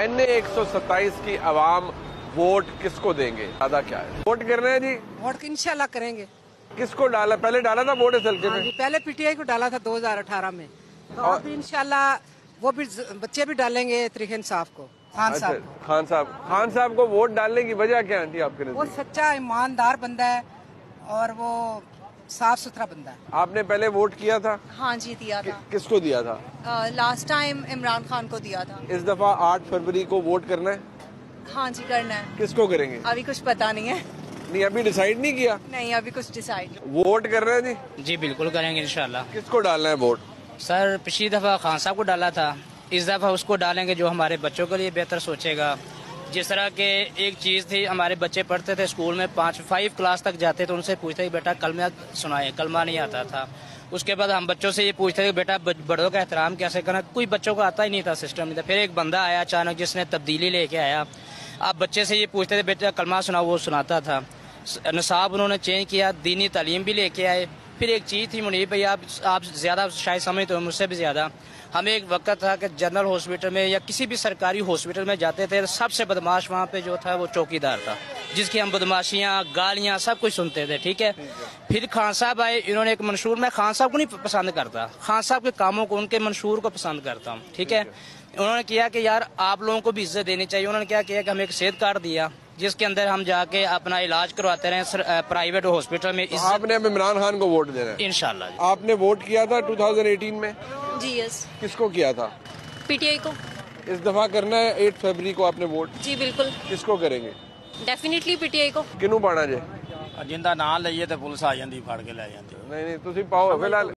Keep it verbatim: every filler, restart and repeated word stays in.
N A एक सौ सत्ताईस की आवाम वोट किसको देंगे? दादा क्या है, वोट कर रहे हैं जी? वोट इंशाल्लाह करेंगे। किसको डाला? पहले डाला था वोट इस हल्के में? पहले पीटीआई को डाला था दो हज़ार अठारह में, तो अब इंशाल्लाह वो भी बच्चे भी डालेंगे तरीके इंसाफ को। खान साहब अच्छा, खान साहब खान साहब को वोट डालने की वजह क्या आंटी आपके नजर? वो सच्चा ईमानदार बंदा है और वो साफ सुथरा बंदा है। आपने पहले वोट किया था? हाँ जी, दिया था। कि, किसको दिया था? लास्ट टाइम इमरान खान को दिया था। इस दफा आठ फरवरी को वोट करना है? हाँ जी, करना है। किसको करेंगे? अभी कुछ पता नहीं है। नहीं, अभी डिसाइड नहीं किया? नहीं, अभी कुछ डिसाइड। वोट कर रहे हैं जी? जी बिल्कुल करेंगे इंशाल्लाह। किसको डालना है वोट? सर पिछली दफा खान साहब को डाला था, इस दफा उसको डालेंगे जो हमारे बच्चों के लिए बेहतर सोचेगा। जिस तरह के एक चीज़ थी, हमारे बच्चे पढ़ते थे स्कूल में, पाँच फाइव क्लास तक जाते तो उनसे पूछते बेटा कलमा सुनाए, कलमा नहीं आता था। उसके बाद हम बच्चों से ये पूछते थे बेटा बड़ों का एहतराम कैसे करना, कोई बच्चों को आता ही नहीं था, सिस्टम नहीं था। फिर एक बंदा आया अचानक जिसने तब्दीली लेके आया। आप बच्चे से ये पूछते थे बेटा कलमा सुनाओ, वो सुनाता था। निसाब उन्होंने चेंज किया, दीनी तालीम भी लेके आए। फिर एक चीज़ थी मुनीब भाई, आप आप ज़्यादा शायद समझते हो मुझसे भी ज़्यादा, हमें एक वक्त था कि जनरल हॉस्पिटल में या किसी भी सरकारी हॉस्पिटल में जाते थे, सबसे बदमाश वहाँ पे जो था वो चौकीदार था, जिसकी हम बदमाशियाँ गालियाँ सब कुछ सुनते थे। ठीक है, फिर खान साहब आए, इन्होंने एक मंशूर, मैं खान साहब को नहीं पसंद करता, खान साहब के कामों को, उनके मंशूर को पसंद करता हूँ। ठीक है, उन्होंने किया कि यार आप लोगों को भी इज्जत देनी चाहिए। उन्होंने क्या किया कि हमें एक सेहत कार्ड दिया जिसके अंदर हम जाके अपना इलाज करवाते रहे प्राइवेट हॉस्पिटल में। तो आपने अब इमरान खान को वोट देना है? इंशाल्लाह। आपने वोट किया था दो हज़ार अठारह में? जी यस। किसको किया था? पीटीआई को। इस दफा करना है आठ फरवरी को आपने वोट? जी बिल्कुल। किसको करेंगे? डेफिनेटली पीटीआई को। किनू पाना जे? जिंदा ना लईए तो पुलिस आ जाती फड़ के ले जाती। नहीं नहीं, तुसी पाओ फिलहाल।